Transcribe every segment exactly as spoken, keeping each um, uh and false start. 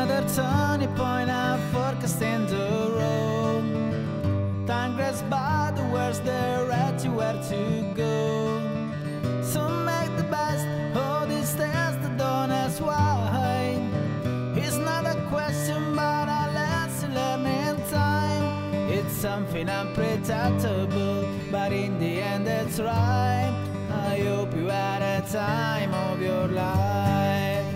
another turning point, a forecast in the road. Time goes by, the words there at you where to go. So make the best of these days that don't ask why. It's not a question but a lesson learned in time. It's something unpredictable, but in the end it's right. I hope you had a time of your life.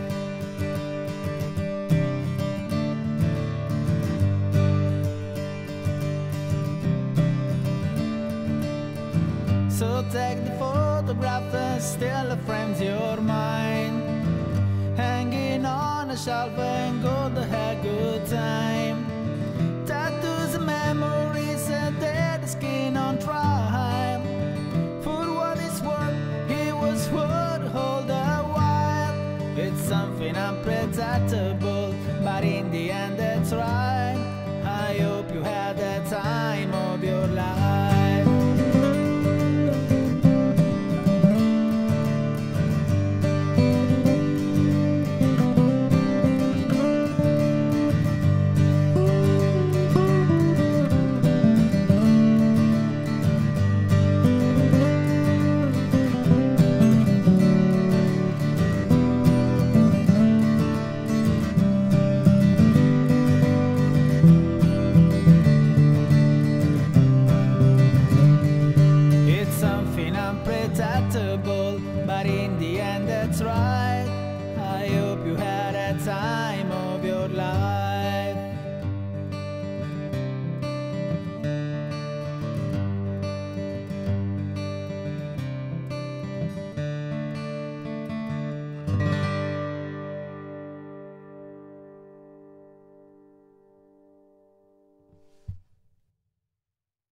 So take the photograph and still frames your mind, hanging on a shelf and go to have good time. Tattoos and memories and dead skin on trial. For what it's worth, it was worth hold a while. It's something unpredictable, but in the end it's right. I hope you had the time of your life. Unpredictable, but in the end that's right. I hope you had a time